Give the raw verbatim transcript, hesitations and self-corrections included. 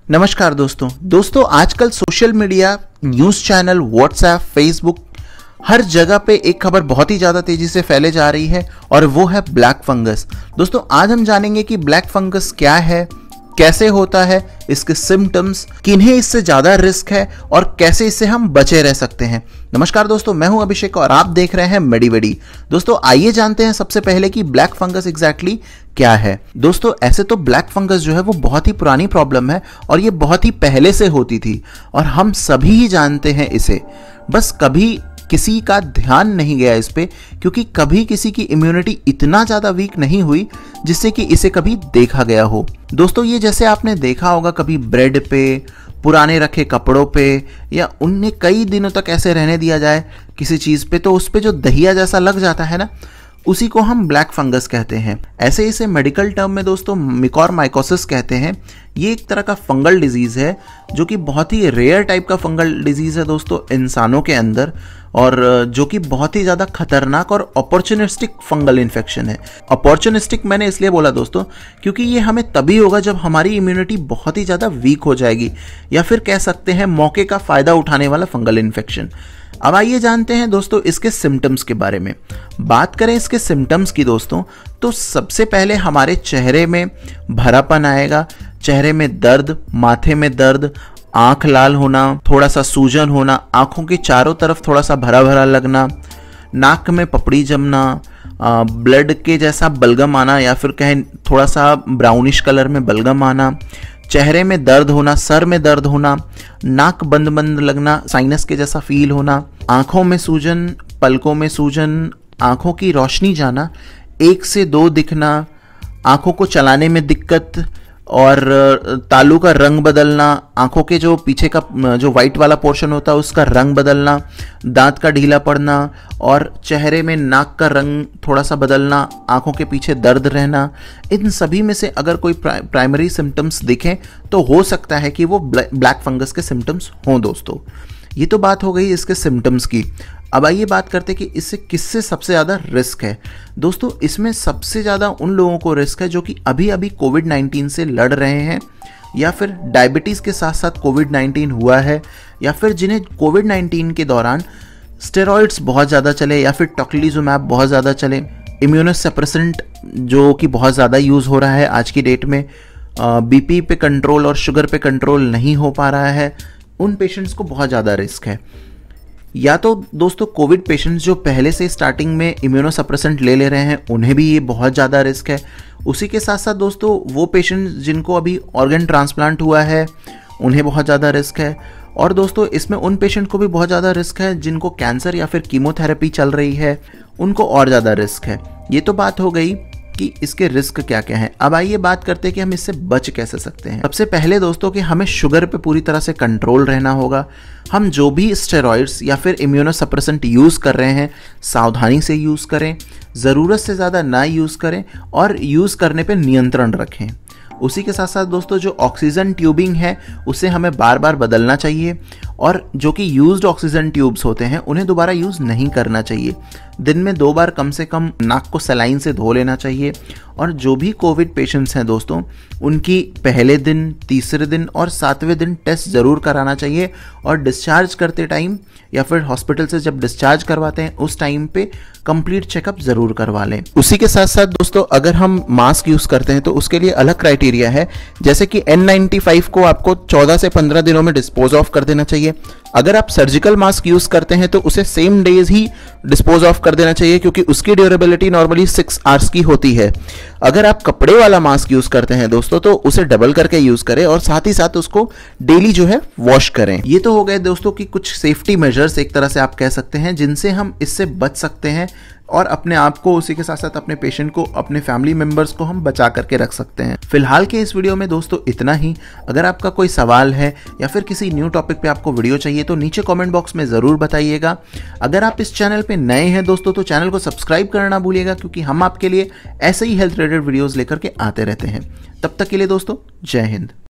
नमस्कार दोस्तों दोस्तों आजकल social media, news channel, WhatsApp, Facebook, हर जगह पे एक खबर बहुत ही ज़्यादा तेज़ी से फैले जा रही है और वो है ब्लैक फंगस। दोस्तों आज हम जानेंगे कि ब्लैक फंगस क्या है, कैसे होता है, इसके सिम्टम्स, किन्हें इससे ज़्यादा रिस्क है और कैसे इससे हम बचे रह सकते हैं। नमस्कार दोस्तों, मैं हूं अभिषेक और आप देख रहे हैं मेडिवेडी। दोस्तों आइए जानते हैं सबसे पहले कि ब्लैक फंगस एग्जैक्टली क्या है। दोस्तों ऐसे तो ब्लैक फंगस जो है वो बहुत ही पुरानी प्रॉब्लम है और ये बहुत ही पहले से होती थी और हम सभी ही जानते हैं इसे, बस कभी किसी का ध्यान नहीं गया इस पे, क्योंकि कभी किसी की इम्यूनिटी इतना ज़्यादा वीक नहीं हुई जिससे कि इसे कभी देखा गया हो। दोस्तों ये जैसे आपने देखा होगा कभी ब्रेड पे, पुराने रखे कपड़ों पे, या उन्हें कई दिनों तक ऐसे रहने दिया जाए किसी चीज़ पे तो उस पे जो दहिया जैसा लग जाता है ना, उसी को हम ब्लैक फंगस कहते हैं। ऐसे इसे मेडिकल टर्म में दोस्तों मिकोरमाइकोसिस कहते हैं। ये एक तरह का फंगल डिजीज़ है जो कि बहुत ही रेयर टाइप का फंगल डिजीज़ है दोस्तों इंसानों के अंदर, और जो कि बहुत ही ज़्यादा खतरनाक और अपॉर्चुनिस्टिक फंगल इन्फेक्शन है। अपॉर्चुनिस्टिक मैंने इसलिए बोला दोस्तों क्योंकि ये हमें तभी होगा जब हमारी इम्यूनिटी बहुत ही ज़्यादा वीक हो जाएगी, या फिर कह सकते हैं मौके का फ़ायदा उठाने वाला फंगल इन्फेक्शन। अब आइए जानते हैं दोस्तों इसके सिम्टम्स के बारे में। बात करें इसके सिम्टम्स की दोस्तों, तो सबसे पहले हमारे चेहरे में भरापन आएगा, चेहरे में दर्द, माथे में दर्द, आंख लाल होना, थोड़ा सा सूजन होना, आंखों के चारों तरफ थोड़ा सा भरा भरा लगना, नाक में पपड़ी जमना, ब्लड के जैसा बलगम आना या फिर कहें थोड़ा सा ब्राउनिश कलर में बलगम आना, चेहरे में दर्द होना, सर में दर्द होना, नाक बंद बंद लगना, साइनस के जैसा फील होना, आंखों में सूजन, पलकों में सूजन, आंखों की रोशनी जाना, एक से दो दिखना, आंखों को चलाने में दिक्कत और तालू का रंग बदलना, आंखों के जो पीछे का जो वाइट वाला पोर्शन होता है उसका रंग बदलना, दांत का ढीला पड़ना और चेहरे में नाक का रंग थोड़ा सा बदलना, आंखों के पीछे दर्द रहना। इन सभी में से अगर कोई प्राइमरी सिम्टम्स दिखें तो हो सकता है कि वो ब्लैक फंगस के सिम्टम्स हों। दोस्तों ये तो बात हो गई इसके सिम्टम्स की। अब आइए बात करते हैं कि इससे किससे सबसे ज़्यादा रिस्क है। दोस्तों इसमें सबसे ज़्यादा उन लोगों को रिस्क है जो कि अभी अभी कोविड नाइन्टीन से लड़ रहे हैं, या फिर डायबिटीज़ के साथ साथ कोविड नाइन्टीन हुआ है, या फिर जिन्हें कोविड नाइन्टीन के दौरान स्टेरॉइड्स बहुत ज़्यादा चले या फिर टोक्लिजुमैब बहुत ज़्यादा चले, इम्यूनोसप्रेसेंट जो कि बहुत ज़्यादा यूज़ हो रहा है आज की डेट में, बीपी पे कंट्रोल और शुगर पे कंट्रोल नहीं हो पा रहा है, उन पेशेंट्स को बहुत ज़्यादा रिस्क है। या तो दोस्तों कोविड पेशेंट्स जो पहले से स्टार्टिंग में इम्यूनोसप्रेसेंट ले ले रहे हैं उन्हें भी ये बहुत ज़्यादा रिस्क है। उसी के साथ साथ दोस्तों वो पेशेंट्स जिनको अभी ऑर्गन ट्रांसप्लांट हुआ है उन्हें बहुत ज़्यादा रिस्क है। और दोस्तों इसमें उन पेशेंट को भी बहुत ज़्यादा रिस्क है जिनको कैंसर या फिर कीमोथेरेपी चल रही है, उनको और ज़्यादा रिस्क है। ये तो बात हो गई कि इसके रिस्क क्या क्या हैं। अब आइए बात करते हैं कि हम इससे बच कैसे सकते हैं। सबसे पहले दोस्तों कि हमें शुगर पे पूरी तरह से कंट्रोल रहना होगा। हम जो भी स्टेरॉइड्स या फिर इम्यूनोसप्रेसेंट यूज़ कर रहे हैं सावधानी से यूज़ करें, ज़रूरत से ज़्यादा ना यूज़ करें और यूज़ करने पे नियंत्रण रखें। उसी के साथ साथ दोस्तों जो ऑक्सीजन ट्यूबिंग है उसे हमें बार बार बदलना चाहिए, और जो कि यूज्ड ऑक्सीजन ट्यूब्स होते हैं उन्हें दोबारा यूज़ नहीं करना चाहिए। दिन में दो बार कम से कम नाक को सलाइन से धो लेना चाहिए। और जो भी कोविड पेशेंट्स हैं दोस्तों उनकी पहले दिन, तीसरे दिन और सातवें दिन टेस्ट ज़रूर कराना चाहिए, और डिस्चार्ज करते टाइम या फिर हॉस्पिटल से जब डिस्चार्ज करवाते हैं उस टाइम पे कंप्लीट चेकअप ज़रूर करवा लें। उसी के साथ साथ दोस्तों अगर हम मास्क यूज़ करते हैं तो उसके लिए अलग क्राइटेरिया है, जैसे कि एन नाइन्टी फाइव को आपको चौदह से पंद्रह दिनों में डिस्पोज ऑफ कर देना चाहिए। अगर आप सर्जिकल मास्क यूज़ करते हैं तो उसे सेम डेज ही डिस्पोज ऑफ कर देना चाहिए, क्योंकि उसकी ड्यूरेबिलिटी नॉर्मली सिक्स आवर्स की होती है। अगर आप कपड़े वाला मास्क यूज़ करते हैं दोस्तों तो उसे डबल करके यूज़ करें और साथ ही साथ उसको डेली जो है वॉश करें। ये तो हो गए दोस्तों कि कुछ सेफ्टी मेजर्स एक तरह से आप कह सकते हैं जिनसे हम इससे बच सकते हैं और अपने आप को, उसी के साथ साथ अपने पेशेंट को, अपने फैमिली मेंबर्स को हम बचा करके रख सकते हैं। फिलहाल के इस वीडियो में दोस्तों इतना ही। अगर आपका कोई सवाल है या फिर किसी न्यू टॉपिक पे आपको वीडियो चाहिए तो नीचे कमेंट बॉक्स में ज़रूर बताइएगा। अगर आप इस चैनल पे नए हैं दोस्तों तो चैनल को सब्सक्राइब करना ना भूलिएगा, क्योंकि हम आपके लिए ऐसे ही हेल्थ रिलेटेड वीडियोज़ लेकर के आते रहते हैं। तब तक के लिए दोस्तों जय हिंद।